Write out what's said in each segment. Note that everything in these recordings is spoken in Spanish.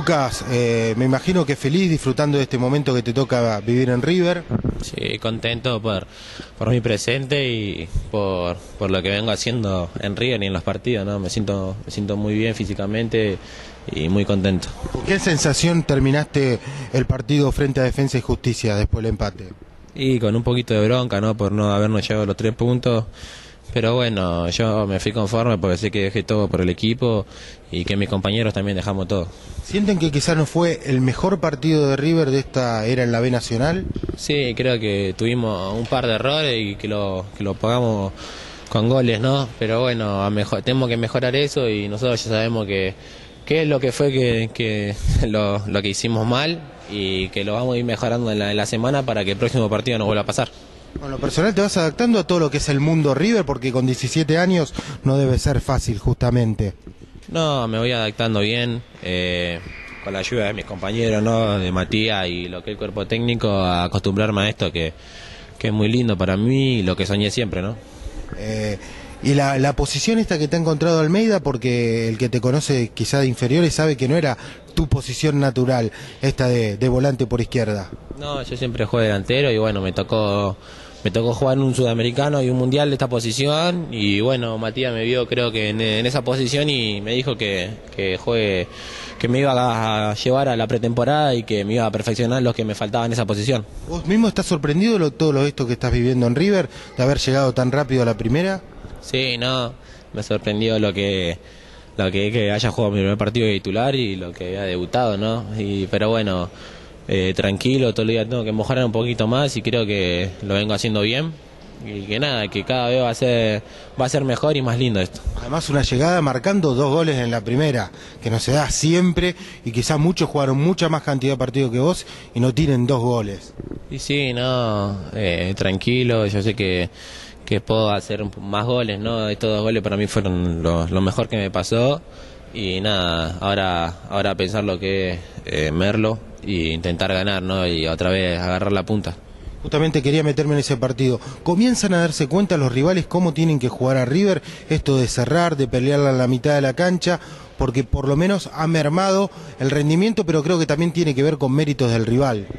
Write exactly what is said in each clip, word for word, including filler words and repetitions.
Lucas, eh, me imagino que feliz disfrutando de este momento que te toca vivir en River. Sí, contento por, por mi presente y por, por lo que vengo haciendo en River y en los partidos, ¿no? Me siento, me siento muy bien físicamente y muy contento. ¿Con qué sensación terminaste el partido frente a Defensa y Justicia después del empate? Y con un poquito de bronca, ¿no? Por no habernos llevado los tres puntos. Pero bueno, yo me fui conforme porque sé que dejé todo por el equipo y que mis compañeros también dejamos todo. ¿Sienten que quizás no fue el mejor partido de River de esta era en la B Nacional? Sí, creo que tuvimos un par de errores y que lo, que lo pagamos con goles, ¿no? Pero bueno, a mejor, tenemos que mejorar eso y nosotros ya sabemos que qué es lo que fue que, que lo, lo que hicimos mal y que lo vamos a ir mejorando en la, en la semana para que el próximo partido no vuelva a pasar. Bueno, lo personal te vas adaptando a todo lo que es el mundo River porque con diecisiete años no debe ser fácil justamente. No, me voy adaptando bien, eh, con la ayuda de mis compañeros, ¿no? De Matías y lo que es el cuerpo técnico, a acostumbrarme a esto que, que es muy lindo para mí y lo que soñé siempre, ¿no? Eh, y la, la posición esta que te ha encontrado Almeida, porque el que te conoce quizá de inferiores sabe que no era tu posición natural, esta de, de volante por izquierda. No, yo siempre jugué delantero y bueno, me tocó... Me tocó jugar en un sudamericano y un mundial de esta posición y bueno, Matías me vio creo que en, en esa posición y me dijo que, que juegue, que me iba a llevar a la pretemporada y que me iba a perfeccionar lo que me faltaba en esa posición. ¿Vos mismo estás sorprendido de todo lo esto que estás viviendo en River, de haber llegado tan rápido a la primera? Sí, no, me sorprendió lo que lo que, que haya jugado mi primer partido de titular y lo que había debutado, ¿no? Y, pero bueno... Eh, tranquilo, todo el día tengo que mejorar un poquito más y creo que lo vengo haciendo bien y que nada, que cada vez va a ser va a ser mejor y más lindo esto. Además una llegada marcando dos goles en la primera, que no se da siempre y quizás muchos jugaron mucha más cantidad de partidos que vos y no tienen dos goles. Y sí, no, eh, tranquilo, yo sé que, que puedo hacer más goles, ¿no? Estos dos goles para mí fueron lo, lo mejor que me pasó. Y nada, ahora ahora pensar lo que es eh, Merlo e intentar ganar, ¿no? Y otra vez agarrar la punta. Justamente quería meterme en ese partido. ¿Comienzan a darse cuenta los rivales cómo tienen que jugar a River? Esto de cerrar, de pelear a la mitad de la cancha, porque por lo menos ha mermado el rendimiento, pero creo que también tiene que ver con méritos del rival.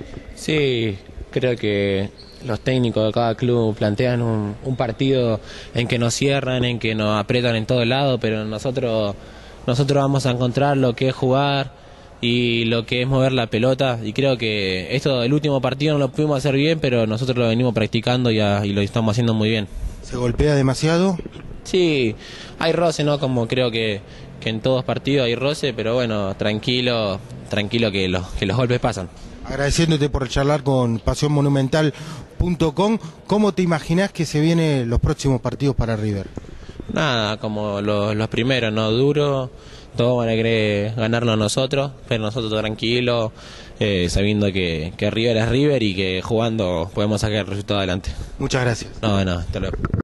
Sí, creo que los técnicos de cada club plantean un, un partido en que nos cierran, en que nos apretan en todo lado, pero nosotros... Nosotros vamos a encontrar lo que es jugar y lo que es mover la pelota y creo que esto del último partido no lo pudimos hacer bien, pero nosotros lo venimos practicando y, a, y lo estamos haciendo muy bien. ¿Se golpea demasiado? Sí, hay roce, ¿no? Como creo que, que en todos partidos hay roce, pero bueno, tranquilo, tranquilo que los, que los golpes pasan. Agradeciéndote por charlar con pasión monumental punto com, ¿cómo te imaginás que se vienen los próximos partidos para River? Nada, como los, los primeros, ¿no? Duro, todos van a querer ganarlo a nosotros, pero nosotros tranquilos, eh, sabiendo que, que River es River y que jugando podemos sacar el resultado adelante. Muchas gracias. No, no, hasta luego.